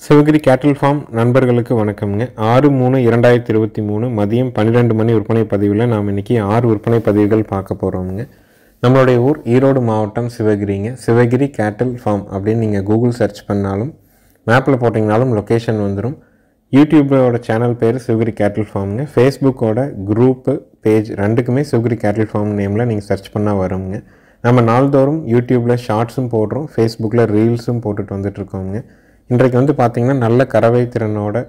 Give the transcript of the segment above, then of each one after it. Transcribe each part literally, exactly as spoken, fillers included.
சிவகிரி கேட்டில் ஃபார்ம் நண்பர்களுக்கு வணக்கம்ங்க. ஆறு மூணு இரண்டாயிரத்தி இருபத்தி மூணு மதியம் பன்னிரெண்டு மணி விற்பனை பதிவில் நாம் இன்றைக்கி ஆறு விற்பனை பதிவுகள் பார்க்க போகிறோம்ங்க. நம்மளுடைய ஊர் ஈரோடு மாவட்டம் சிவகிரிங்க. சிவகிரி கேட்டில் ஃபார்ம் அப்படின்னு நீங்கள் கூகுள் சர்ச் பண்ணாலும் மேப்பில் போட்டிங்கனாலும் லொக்கேஷன் வந்துடும். யூடியூபோட சேனல் பேர் சிவகிரி கேட்டில் ஃபார்முங்க. ஃபேஸ்புக்கோட குரூப்பு பேஜ் ரெண்டுக்குமே சிவகிரி கேட்டில் ஃபார்ம் நேமில் நீங்கள் சர்ச் பண்ணால் வருங்க. நம்ம நாள்தோறும் யூடியூப்பில் ஷார்ட்ஸும் போடுறோம், ஃபேஸ்புக்கில் ரீல்ஸும் போட்டுட்டு வந்துட்டுருக்கோங்க. இன்றைக்கு வந்து பார்த்திங்கன்னா நல்ல கறவை திறனோட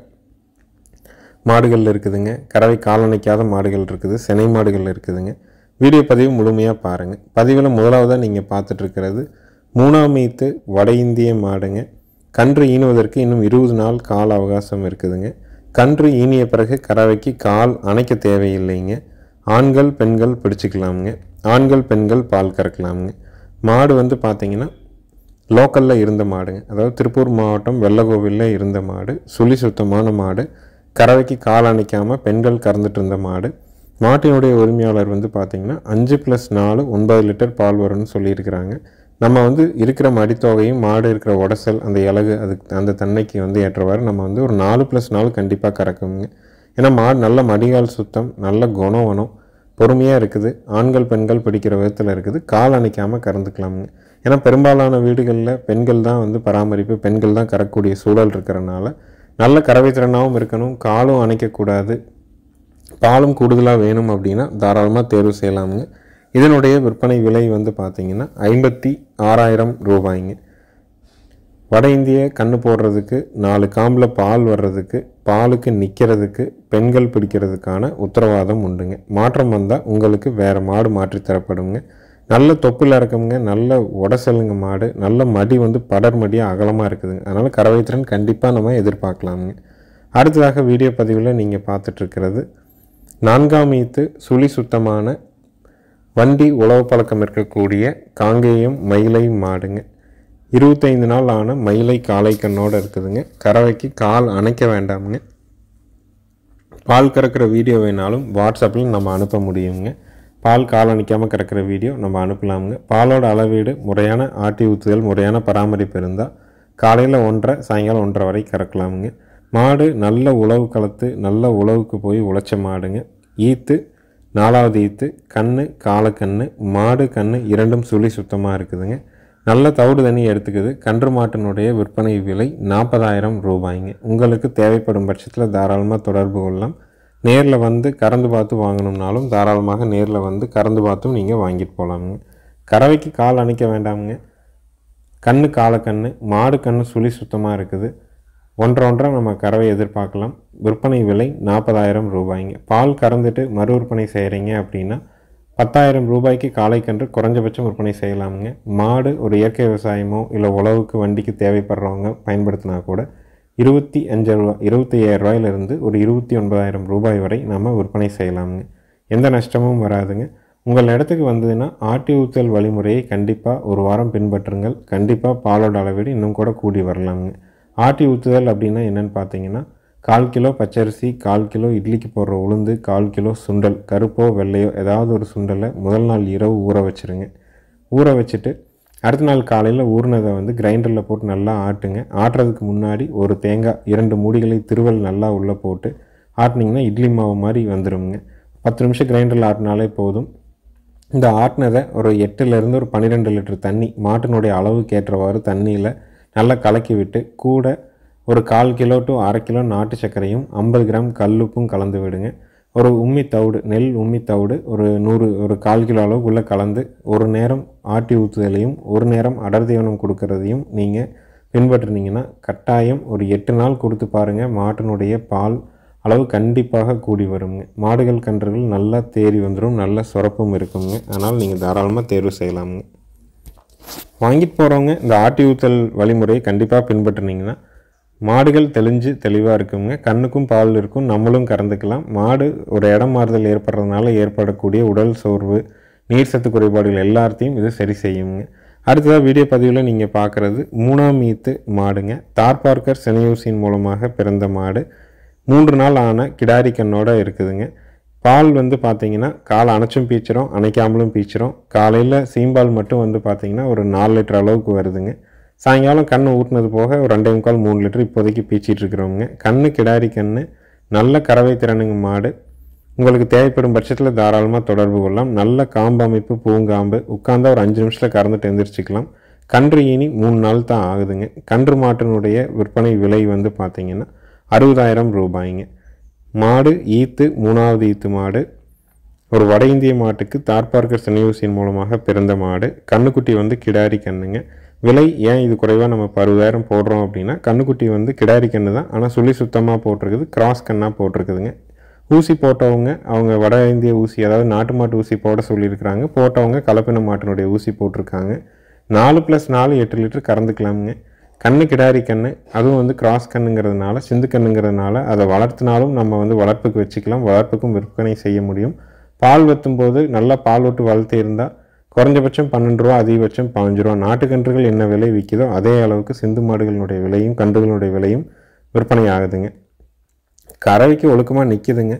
மாடுகள் இருக்குதுங்க. கறவை காலணிக்காத மாடுகள் இருக்குது, சினை மாடுகள் இருக்குதுங்க. வீடியோ பதிவு முழுமையாக பாருங்கள். பதிவில் முதலாவதாக நீங்கள் பார்த்துட்ருக்கிறது மூணாம் மீத்து வட இந்திய மாடுங்க. கன்று ஈனுவதற்கு இன்னும் இருபது நாள் கால அவகாசம் இருக்குதுங்க. கன்று ஈனிய பிறகு கறவைக்கு கால் அணைக்க தேவையில்லைங்க. ஆண்கள் பெண்கள் பிடிச்சிக்கலாமுங்க. ஆண்கள் பெண்கள் பால் கறக்கலாமுங்க. மாடு வந்து பார்த்திங்கன்னா லோக்கலில் இருந்த மாடுங்க, அதாவது திருப்பூர் மாவட்டம் வெள்ளகோவிலில் இருந்த மாடு. சுழி சுத்தமான மாடு, கறவைக்கு கால் அணைக்காமல் பெண்கள் கறந்துட்டு இருந்த மாடு. மாட்டினுடைய உரிமையாளர் வந்து பார்த்திங்கன்னா அஞ்சு ப்ளஸ் நாலு ஒன்பது லிட்டர் பால் வரும்னு சொல்லியிருக்கிறாங்க. நம்ம வந்து இருக்கிற மடித்தொகையும் மாடு இருக்கிற உடசல் அந்த இலகு அதுக்கு அந்த தன்மைக்கு வந்து ஏற்றவாறு நம்ம வந்து ஒரு நாலு ப்ளஸ் நாலு கண்டிப்பாக கறக்குங்க. ஏன்னா மாடு நல்ல மடிகால் சுத்தம், நல்ல குணவனம், பொறுமையாக இருக்குது. ஆண்கள் பெண்கள் பிடிக்கிற விதத்தில் இருக்குது. கால் அணைக்காமல் கறந்துக்கலாமுங்க. ஏன்னா பெரும்பாலான வீடுகளில் பெண்கள் தான் வந்து பராமரிப்பு, பெண்கள் தான் கறக்கக்கூடிய சூழல் இருக்கிறனால நல்ல கறவை திறனாகவும் இருக்கணும், காலும் அணைக்கக்கூடாது, பாலும் கூடுதலாக வேணும் அப்படின்னா தாராளமாக தேர்வு செய்யலாமுங்க. இதனுடைய விற்பனை விலை வந்து பார்த்திங்கன்னா ஐம்பத்தி ஆறாயிரம் ரூபாய்ங்க. வட இந்திய கன்று போடுறதுக்கு, நாலு காம்பில் பால் வர்றதுக்கு, பாலுக்கு நிற்கிறதுக்கு, பெண்கள் பிடிக்கிறதுக்கான உத்தரவாதம் உண்டுங்க. மாற்றம் வந்தால் உங்களுக்கு வேறு மாடு மாற்றி தரப்படுங்க. நல்ல தொப்பில் இறக்கமுங்க, நல்ல உடசலுங்க மாடு, நல்ல மடி வந்து படர் மடியாக அகலமாக இருக்குதுங்க. அதனால் கறவை திறன் கண்டிப்பாக நம்ம எதிர்பார்க்கலாமுங்க. அடுத்ததாக வீடியோ பதிவில் நீங்கள் பார்த்துட்ருக்கிறது நான்காம் ஈத்து சுழி சுத்தமான வண்டி உழவு பழக்கம் இருக்கக்கூடிய காங்கேயம் மயிலை மாடுங்க. இருபத்தைந்து நாள் ஆன மயிலை காளை கண்ணோடு இருக்குதுங்க. கறவைக்கு கால் அணைக்க வேண்டாமுங்க. பால் கறக்கிற வீடியோ வேணாலும் வாட்ஸ்அப்பில் நம்ம அனுப்ப முடியுங்க. பால் கால் அணைக்காமல் கறக்கிற வீடியோ நம்ம அனுப்பலாமுங்க. பாலோட அளவீடு, முறையான ஆட்டி ஊற்றுதல், முறையான பராமரிப்பு இருந்தால் காலையில் ஒன்றரை சாயங்காலம் ஒன்றரை வரை கறக்கலாமுங்க. மாடு நல்ல உழவு கலத்து நல்ல உழவுக்கு போய் உழைச்ச மாடுங்க. ஈத்து நாலாவது ஈத்து, கண்ணு காலக்கண்ணு, மாடு கண்ணு இரண்டும் சுழி சுத்தமாக இருக்குதுங்க. நல்ல தவிடு தண்ணி எடுத்துக்குது. கன்று மாட்டினுடைய விற்பனை விலை நாற்பதாயிரம் ரூபாய்ங்க. உங்களுக்கு தேவைப்படும் பட்சத்தில் தாராளமாக தொடர்பு கொள்ளலாம். நேரில் வந்து கறந்து பார்த்து வாங்கணும்னாலும் தாராளமாக நேரில் வந்து கறந்து பார்த்தும் நீங்கள் வாங்கிட்டு போகலாமுங்க. கறவைக்கு கால் அணைக்க வேண்டாமுங்க. கண்ணு காலக்கண்ணு, மாடு கண்ணு சுழி சுத்தமாக இருக்குது. ஒன்றரை ஒன்றரை நம்ம கறவை எதிர்பார்க்கலாம். விற்பனை விலை நாற்பதாயிரம் ரூபாய்ங்க. பால் கறந்துட்டு மறு விற்பனை செய்கிறீங்க அப்படின்னா பத்தாயிரம் ரூபாய்க்கு காளை கன்று குறைஞ்சபட்சம் விற்பனை செய்யலாமுங்க. மாடு ஒரு இயற்கை விவசாயமோ இல்லை உழவுக்கு வண்டிக்கு தேவைப்படுறவங்க பயன்படுத்தினா கூட இருபத்தி அஞ்சு ரூபா இருபத்தி ஐயாயிரம் ரூபாயிலிருந்து ஒரு இருபத்தி ஒன்பதாயிரம் ரூபாய் வரை நம்ம விற்பனை செய்யலாமுங்க. எந்த நஷ்டமும் வராதுங்க. உங்கள் இடத்துக்கு வந்ததுன்னா ஆட்டி ஊற்றல் வழிமுறையை கண்டிப்பாக ஒரு வாரம் பின்பற்றுங்கள். கண்டிப்பாக பாலோட அளவீடு இன்னும் கூட கூடி வரலாமுங்க. ஆட்டி ஊற்றுதல் அப்படின்னா என்னென்னு பார்த்தீங்கன்னா கால் கிலோ பச்சரிசி, கால் கிலோ இட்லிக்கு போடுற உளுந்து, கால் கிலோ சுண்டல், கருப்போ வெள்ளையோ ஏதாவது ஒரு சுண்டலை முதல் நாள் இரவு ஊற வச்சுருங்க. ஊற வச்சுட்டு அடுத்த நாள் காலையில் ஊறினதை வந்து கிரைண்டரில் போட்டு நல்லா ஆட்டுங்க. ஆட்டுறதுக்கு முன்னாடி ஒரு தேங்காய் இரண்டு மூடிகளை திருவல் நல்லா உள்ளே போட்டு ஆட்டினீங்கன்னா இட்லி மாவு மாதிரி வந்துடுங்க. பத்து நிமிஷம் கிரைண்டரில் ஆட்டினாலே போதும். இந்த ஆட்டினதை ஒரு எட்டுலேருந்து ஒரு பன்னிரெண்டு லிட்டர் தண்ணி மாட்டினுடைய அளவுக்கு ஏற்றவாறு தண்ணியில் நல்லா கலக்கி விட்டு கூட ஒரு கால் கிலோ டு அரை கிலோ நாட்டு சர்க்கரையும் ஐம்பது கிராம் கல்லுப்பும் கலந்து விடுங்க. ஒரு உம்மி தவிடு, நெல் உம்மி தவிடு ஒரு நூறு ஒரு கால் கிலோ அளவுக்குள்ளே கலந்து ஒரு நேரம் ஆட்டி ஊற்றுதலையும் ஒரு நேரம் அடர் தீவனம் கொடுக்கறதையும் நீங்கள் பின்பற்றினீங்கன்னா கட்டாயம் ஒரு எட்டு நாள் கொடுத்து பாருங்கள். மாட்டினுடைய பால் அளவு கண்டிப்பாக கூடி வருங்க. மாடுகள் கன்றுகள் நல்லா தேறி வந்துடும், நல்ல சுரப்பும் இருக்குங்க. அதனால் நீங்கள் தாராளமாக தேர்வு செய்யலாமுங்க. வாங்கிட்டு போகிறவங்க இந்த ஆட்டி ஊற்றல் வழிமுறையை கண்டிப்பாக பின்பற்றினீங்கன்னா மாடுகள் தெளிஞ்சு தெளிவாக இருக்குங்க. கண்ணுக்கும் பால் இருக்கும், நம்மளும் கறந்துக்கலாம். மாடு ஒரு இடம் மாறுதல் ஏற்படுறதுனால ஏற்படக்கூடிய உடல் சோர்வு, நீர் சத்து குறைபாடுகள் எல்லாத்தையும் இது சரி செய்யுங்க. அடுத்ததாக வீடியோ பதிவில் நீங்கள் பார்க்குறது மூணாம் ஈத்து மாடுங்க. தார்பார்க்கர் செனையூசியின் மூலமாக பிறந்த மாடு. மூன்று நாள் ஆன கிடாரி கண்ணோட இருக்குதுங்க. பால் வந்து பார்த்திங்கன்னா காலை அணைச்சும் பீச்சிரும், அணைக்காமலும் பீச்சிரும். காலையில் சீம்பால் மட்டும் வந்து பார்த்திங்கன்னா ஒரு நாலு லிட்டர் அளவுக்கு வருதுங்க. சாயங்காலம் கண்ணு ஊட்டினது போக ஒரு ரெண்டே முக்கால் மூணு லிட்டர் இப்போதைக்கு பீச்சிட்டு இருக்கிறவங்க. கண்ணு கிடாரி கண்ணு, நல்ல கறவை திறனுங்க மாடு. உங்களுக்கு தேவைப்படும் பட்சத்தில் தாராளமாக தொடர்பு கொள்ளலாம். நல்ல காம்பு அமைப்பு, பூங்காம்பு, உட்கார்ந்தா ஒரு அஞ்சு நிமிஷத்தில் கறந்துட்டு எந்திரிச்சிக்கலாம். கன்று ஈனி மூணு நாள் தான் ஆகுதுங்க. கன்று மாட்டினுடைய விற்பனை விலை வந்து பார்த்திங்கன்னா அறுபதாயிரம் ரூபாய்ங்க. மாடு ஈத்து மூணாவது ஈத்து மாடு. ஒரு வட இந்திய மாட்டுக்கு தார்பார்க்கர் சனியூசியின் மூலமாக பிறந்த மாடு. கண்ணுக்குட்டி வந்து கிடாரி கண்ணுங்க. விலை ஏன் இது குறைவாக நம்ம அறுபதாயிரம் போடுறோம் அப்படின்னா, கண்ணுக்குட்டி வந்து கிடாரி கண்ணு தான், ஆனால் சுழி சுத்தமாக போட்டிருக்குது, கிராஸ் கண்ணாக போட்டிருக்குதுங்க. ஊசி போட்டவங்க அவங்க வட இந்திய ஊசி, அதாவது நாட்டு மாட்டு ஊசி போட சொல்லியிருக்கிறாங்க. போட்டவங்க கலப்பின மாட்டினுடைய ஊசி போட்டிருக்காங்க. நாலு ப்ளஸ் நாலு எட்டு லிட்டர் கறந்துக்கலாமுங்க. கண்ணு கிடாரி கண்ணு, அதுவும் வந்து கிராஸ் கண்ணுங்கிறதுனால, சிந்து கண்ணுங்கிறதுனால அதை வளர்த்தினாலும் நம்ம வந்து வளர்ப்புக்கு வச்சுக்கலாம், வளர்ப்புக்கும் விற்பனை செய்ய முடியும். பால் வற்றும்போது நல்லா பால் விட்டு வளர்த்து இருந்தால் குறைஞ்சபட்சம் பன்னெண்டு ரூபா, அதிகபட்சம் பதினஞ்சு ரூபா. நாட்டுக்கன்றுகள் என்ன விலை விற்கிதோ அதே அளவுக்கு சிந்து மாடுகளினுடைய விலையும் கன்றுகளுடைய விலையும் விற்பனை ஆகுதுங்க. கறவைக்கு ஒழுக்கமாக நிற்கிதுங்க.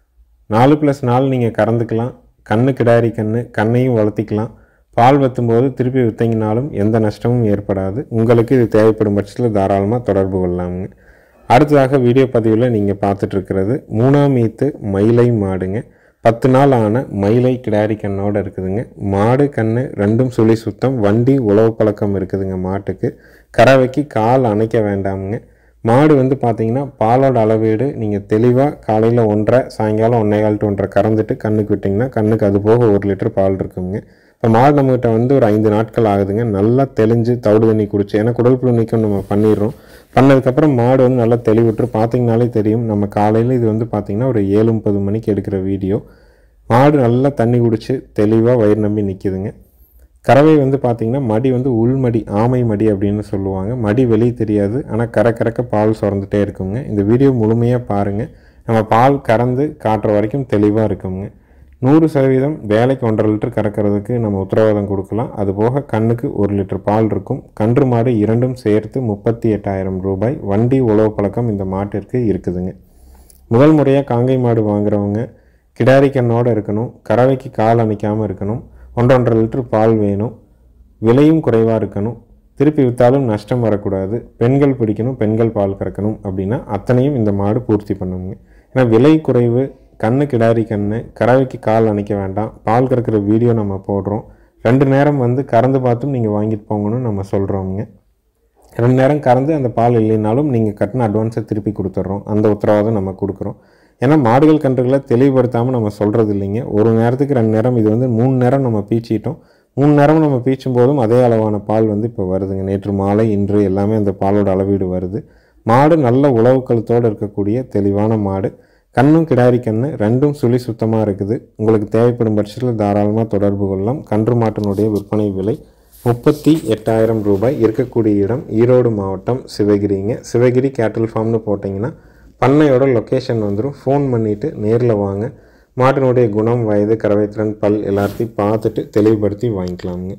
நாலு ப்ளஸ் நாலு நீங்கள் கறந்துக்கலாம். கண்ணு கிடாரி கண்ணு, கண்ணையும் வளர்த்திக்கலாம். பால் வற்றும்போது திருப்பி விற்றீங்கனாலும் எந்த நஷ்டமும் ஏற்படாது. உங்களுக்கு இது தேவைப்படும் பட்சத்தில் தாராளமாக தொடர்பு கொள்ளலாமுங்க. அடுத்ததாக வீடியோ பதிவில் நீங்கள் பார்த்துட்ருக்கிறது மூணாம் ஈத்து மயிலை மாடுங்க. பத்து நாள் ஆன மயிலை கிடாரி கண்ணோடு இருக்குதுங்க. மாடு கண்ணு ரெண்டும் சுழி சுத்தம், வண்டி உழவு பழக்கம் இருக்குதுங்க மாட்டுக்கு. கறவைக்கு கால் அணைக்க வேண்டாமுங்க. மாடு வந்து பார்த்திங்கன்னா பாலோட அளவீடு நீங்கள் தெளிவாக காலையில் ஒன்றரை, சாயங்காலம் ஒன்றே கால் டு ஒன்றரை கறந்துட்டு கண்ணுக்கு விட்டிங்கன்னா கண்ணுக்கு அது போக ஒரு லிட்டர் பால் இருக்குங்க. இப்போ மாடு நம்மகிட்ட வந்து ஒரு ஐந்து நாட்கள் ஆகுதுங்க. நல்லா தெளிஞ்சு தவிடு தண்ணி குடிச்சு, ஏன்னா குடல் புழு நீக்கம் நம்ம பண்ணிடுறோம். பண்ணதுக்கப்புறம் மாடு வந்து நல்லா தெளிவிட்டு பார்த்திங்கனாலே தெரியும். நம்ம காலையில் இது வந்து பார்த்திங்கன்னா ஒரு ஏழு முப்பது மணிக்கு எடுக்கிற வீடியோ. மாடு நல்லா தண்ணி குடிச்சு தெளிவாக வயிறு நம்பி நிற்கிதுங்க. கறவை வந்து பார்த்திங்கன்னா மடி வந்து உள்மடி, ஆமை மடி அப்படின்னு சொல்லுவாங்க. மடி வெளியே தெரியாது, ஆனால் கரை கறக்க பால் சுரந்துகிட்டே இருக்குங்க. இந்த வீடியோ முழுமையாக பாருங்கள். நம்ம பால் கறந்து காட்டுற வரைக்கும் தெளிவாக இருக்குங்க. நூறு சதவீதம் வேலைக்கு ஒன்றரை லிட்டர் கறக்கிறதுக்கு நம்ம உத்தரவாதம் கொடுக்கலாம். அதுபோக கண்ணுக்கு ஒரு லிட்டர் பால் இருக்கும். கன்று மாடு இரண்டும் சேர்த்து முப்பத்தி எட்டாயிரம் ரூபாய். வண்டி உழவு பழக்கம் இந்த மாட்டிற்கு இருக்குதுங்க. முதல் முறையாக காங்கை மாடு வாங்குறவங்க கிடாரி கண்ணோடு இருக்கணும். கறவைக்கு கால் அணைக்காமல் இருக்கணும். ஒன்றரை ஒன்றரை லிட்டர் பால் வேணும். விலையும் குறைவாக இருக்கணும். திருப்பி விற்றாலும் நஷ்டம் வரக்கூடாது. பெண்கள் பிடிக்கணும், பெண்கள் பால் கறக்கணும் அப்படின்னா அத்தனையும் இந்த மாடு பூர்த்தி பண்ணுங்க. ஏன்னா விலை குறைவு, கண்ணு கிடாரி கண்ணு, கறவைக்கு கால் அணைக்க வேண்டாம், பால் கறக்கிற வீடியோ நம்ம போடுறோம். ரெண்டு நேரம் வந்து கறந்து பார்த்தும் நீங்கள் வாங்கிட்டு போங்கன்னு நம்ம சொல்கிறோங்க. ரெண்டு நேரம் கறந்து அந்த பால் இல்லைனாலும் நீங்கள் கட்டின அட்வான்ஸை திருப்பி கொடுத்துட்றோம். அந்த உத்தரவாதம் நம்ம கொடுக்குறோம். ஏன்னா மாடுகள் கன்றுகளை தெளிவுபடுத்தாமல் நம்ம சொல்கிறது இல்லைங்க. ஒரு நேரத்துக்கு ரெண்டு நேரம், இது வந்து மூணு நேரம் நம்ம பீச்சிட்டோம். மூணு நேரம் நம்ம பீச்சும் போதும் அதே அளவான பால் வந்து இப்போ வருதுங்க. நேற்று மாலை இன்று எல்லாமே அந்த பாலோட அளவீடு வருது. மாடு நல்ல உழவு கழுத்தோடு இருக்கக்கூடிய தெளிவான மாடு. கண்ணும் கிடாரி கண்ணு ரெண்டும் சுழி சுத்தமாக இருக்குது. உங்களுக்கு தேவைப்படும் பட்சத்தில் தாராளமாக தொடர்பு கொள்ளலாம். கன்று மாட்டினுடைய விற்பனை விலை முப்பத்தி எட்டாயிரம் ரூபாய். இருக்கக்கூடிய இடம் ஈரோடு மாவட்டம் சிவகிரிங்க. சிவகிரி கேட்டில் ஃபார்ம்னு போட்டிங்கன்னா பண்ணையோட லொக்கேஷன் வந்துடும். ஃபோன் பண்ணிவிட்டு நேரில் வாங்க. மாட்டினுடைய குணம், வயது, கறவைத்திறன், பல் எல்லாத்தையும் பார்த்துட்டு தெளிவுபடுத்தி வாங்கிக்கலாமுங்க.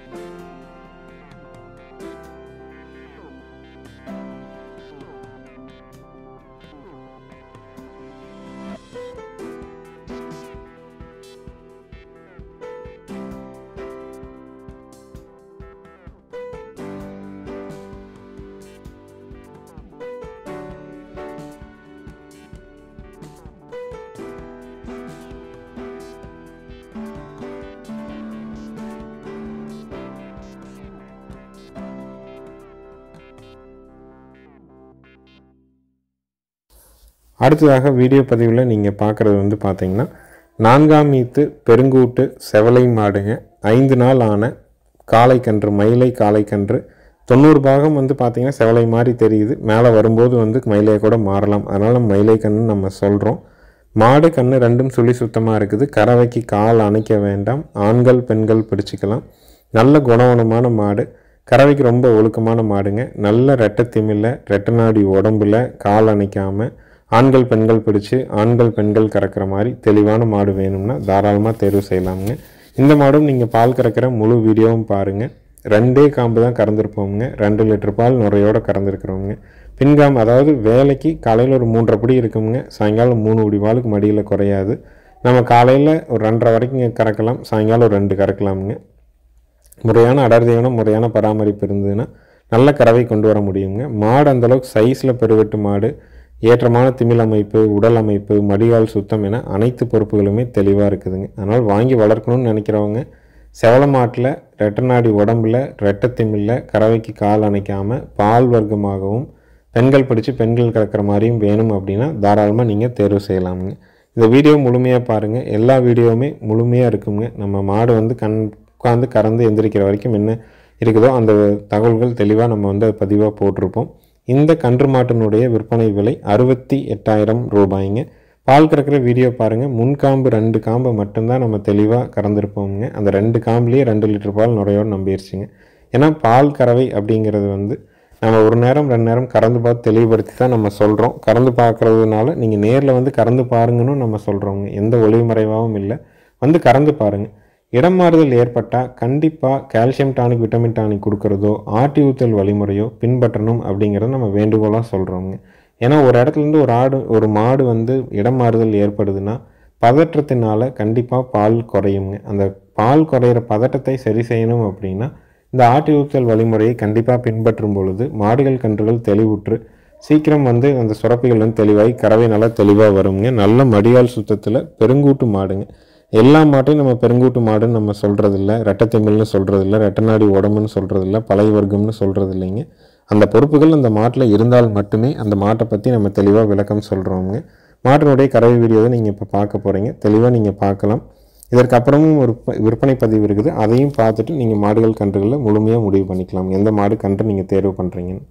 அடுத்ததாக வீடியோ பதிவில் நீங்கள் பார்க்குறது வந்து பார்த்தீங்கன்னா நான்காம் ஈத்து பெருங்கூட்டு செவலை மாடுங்க. ஐந்து நாள் ஆன காளைக்கன்று, மயிலை காளைக்கன்று. தொண்ணூறு பாகம் வந்து பார்த்திங்கன்னா செவலை மாதிரி தெரியுது, மேலே வரும்போது வந்து மயிலையை கூட மாறலாம், அதனால் மயிலை கன்று நம்ம சொல்கிறோம். மாடு கன்று ரெண்டும் சுழி சுத்தமாக இருக்குது. கறவைக்கு கால் அணைக்க வேண்டாம், ஆண்கள் பெண்கள் பிடிச்சிக்கலாம். நல்ல குணவனமான மாடு, கறவைக்கு ரொம்ப ஒழுக்கமான மாடுங்க. நல்ல ரெட்டை திமில்ல ரெட்டை நாடி உடம்புல கால் அணைக்காமல் ஆண்கள் பெண்கள் பிடிச்சி ஆண்கள் பெண்கள் கறக்கிற மாதிரி தெளிவான மாடு வேணும்னா தாராளமாக தேர்வு செய்யலாமுங்க. இந்த மாடும் நீங்கள் பால் கறக்கிற முழு வீடியோவும் பாருங்கள். ரெண்டே காம்பு தான் கறந்துருப்போங்க, ரெண்டு லிட்டர் பால் நுரையோடு கறந்துருக்குறோங்க. பின்காம்பு அதாவது வேலைக்கு காலையில் ஒரு மூன்றரை படி இருக்குங்க, சாயங்காலம் மூணு படி பாலுக்கு மடியில் குறையாது. நம்ம காலையில் ஒரு ரெண்டரை வரைக்கும் கறக்கலாம், சாயங்காலம் ஒரு ரெண்டு கறக்கலாமுங்க. முறையான அடர் தீவனம் முறையான பராமரிப்பு இருந்ததுன்னா நல்ல கறவை கொண்டு வர முடியுங்க. மாடு அந்தளவுக்கு சைஸில் பெருவெட்டு மாடு, ஏற்றமான திமிழ் அமைப்பு, உடல் அமைப்பு, மடிகால் சுத்தம் என அனைத்து பொறுப்புகளுமே தெளிவாக இருக்குதுங்க. அதனால் வாங்கி வளர்க்கணும்னு நினைக்கிறவங்க செவல மாட்டில் ரெட்டை நாடி உடம்புல ரெட்டை திமிழில் கறவைக்கு கால் அணைக்காமல் பால் வர்க்கமாகவும் பெண்கள் பிடிச்சி பெண்கள் கறக்கிற மாதிரியும் வேணும் அப்படின்னா தாராளமாக நீங்கள் தேர்வு செய்யலாமுங்க. இந்த வீடியோ முழுமையாக பாருங்கள், எல்லா வீடியோவுமே முழுமையாக இருக்குங்க. நம்ம மாடு வந்து கண் உட்காந்து கறந்து எந்திரிக்கிற வரைக்கும் என்ன இருக்குதோ அந்த தகவல்கள் தெளிவாக நம்ம வந்து பதிவாக போட்டிருப்போம். இந்த கன்று மாட்டினுடைய விற்பனை விலை அறுபத்தி எட்டாயிரம் ரூபாய்ங்க. பால் கறக்கிற வீடியோ பாருங்கள், முன்காம்பு ரெண்டு காம்பை மட்டும்தான் நம்ம தெளிவாக கறந்துருப்போங்க. அந்த ரெண்டு காம்புலேயே ரெண்டு லிட்டர் பால் நுரையோடு நம்பிடுச்சுங்க. ஏன்னா பால் கறவை அப்படிங்கிறது வந்து நம்ம ஒரு நேரம் ரெண்டு நேரம் கறந்து பார்த்து தெளிவுபடுத்தி தான் நம்ம சொல்கிறோம். கறந்து பார்க்குறதுனால நீங்கள் நேரில் வந்து கறந்து பாருங்கன்னு நம்ம சொல்கிறோங்க. எந்த ஒளிமறைவாகவும் இல்லை, வந்து கறந்து பாருங்கள். இடம் மாறுதல் ஏற்பட்டால் கண்டிப்பாக கால்சியம் டானிக், விட்டமின் டானிக் கொடுக்குறதோ ஆட்டி ஊத்தல் வழிமுறையோ பின்பற்றணும் அப்படிங்கிறத நம்ம வேண்டுகோளாக சொல்கிறோங்க. ஏன்னா ஒரு இடத்துலேருந்து ஒரு ஆடு ஒரு மாடு வந்து இடம் மாறுதல் ஏற்படுதுன்னா பதற்றத்தினால கண்டிப்பாக பால் குறையுங்க. அந்த பால் குறையிற பதட்டத்தை சரி செய்யணும் அப்படின்னா இந்த ஆட்டி ஊத்தல் வழிமுறையை கண்டிப்பாக பின்பற்றும் பொழுது மாடுகள் கன்றுகள் தெளிவுற்று சீக்கிரம் வந்து அந்த சுரப்பிகள் வந்து தெளிவாகி கறவை நல்லா தெளிவாக வருங்க. நல்ல மடியால் சுத்தத்தில் பெருங்கூட்டு மாடுங்க. எல்லா மாட்டையும் நம்ம பெருங்கூட்டு மாடுன்னு நம்ம சொல்கிறதில்ல, ரெட்டை திமிழ்னு சொல்கிறதில்ல, ரெட்டை நாடி உடம்புன்னு சொல்கிறதில்ல, பழைய வர்க்கம்னு சொல்கிறது இல்லைங்க. அந்த பொறுப்புகள் அந்த மாட்டில் இருந்தால் மட்டுமே அந்த மாட்டை பற்றி நம்ம தெளிவாக விளக்கம் சொல்கிறோங்க. மாட்டினுடைய கறவை வீடியோவை நீங்கள் இப்போ பார்க்க போகிறீங்க, தெளிவாக நீங்கள் பார்க்கலாம். இதற்கப்புறமும் ஒரு விற்பனை பதிவு இருக்குது, அதையும் பார்த்துட்டு நீங்கள் மாடுகள் கன்றுகளில் முழுமையாக முடிவு பண்ணிக்கலாம் எந்த மாடு கன்று நீங்கள் தேர்வு பண்ணுறீங்கன்னு.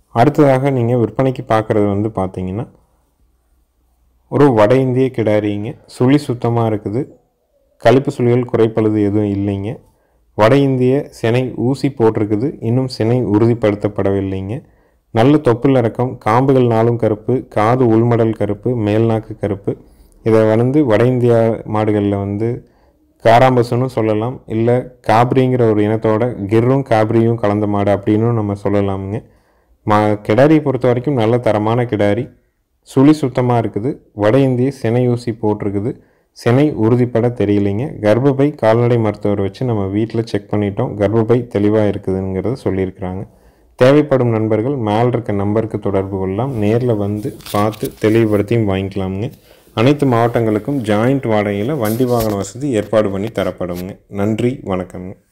அடுத்ததாக நீங்கள் விற்பனைக்கு பார்க்குறது வந்து பார்த்தீங்கன்னா ஒரு வட இந்திய கிடாரிங்க. சுழி சுத்தமாக இருக்குது. கழிப்பு சுழிகள் குறைப்பழுது எதுவும் இல்லைங்க. வட இந்திய சினை ஊசி போட்டிருக்குது. இன்னும் சினை உறுதிப்படுத்தப்படவில்லைங்க. நல்ல தொப்புள் இறக்கம், காம்புகள் நாளும் கருப்பு, காது உள்மடல் கருப்பு, மேல்நாக்கு கருப்பு. இதை வந்து வட இந்தியா மாடுகளில் வந்து காராம்பசுன்னு சொல்லலாம், இல்லை காப்ரிங்கிற ஒரு இனத்தோட கிர்ரும் காப்ரியும் கலந்த மாடு அப்படின்னு நம்ம சொல்லலாமுங்க. மா கிடாரியை பொறுத்த வரைக்கும் நல்ல தரமான கிடாரி. சுழி சுத்தமாக இருக்குது. வட இந்திய சினை ஊசி போட்டிருக்குது. சினை உறுதிப்பட தெரியலைங்க. கர்ப்பப்பை கால்நடை மருத்துவரை வச்சு நம்ம வீட்டில் செக் பண்ணிட்டோம். கர்ப்பப்பை தெளிவாக இருக்குதுங்கிறத சொல்லியிருக்கிறாங்க. தேவைப்படும் நண்பர்கள் மேலே இருக்க நம்பருக்கு தொடர்பு கொள்ளலாம். நேரில் வந்து பார்த்து தெளிவுபடுத்தியும் வாங்கிக்கலாமுங்க. அனைத்து மாவட்டங்களுக்கும் ஜாயிண்ட் வாடகையில் வண்டி வாகன வசதி ஏற்பாடு பண்ணி தரப்படுங்க. நன்றி, வணக்கம்ங்க.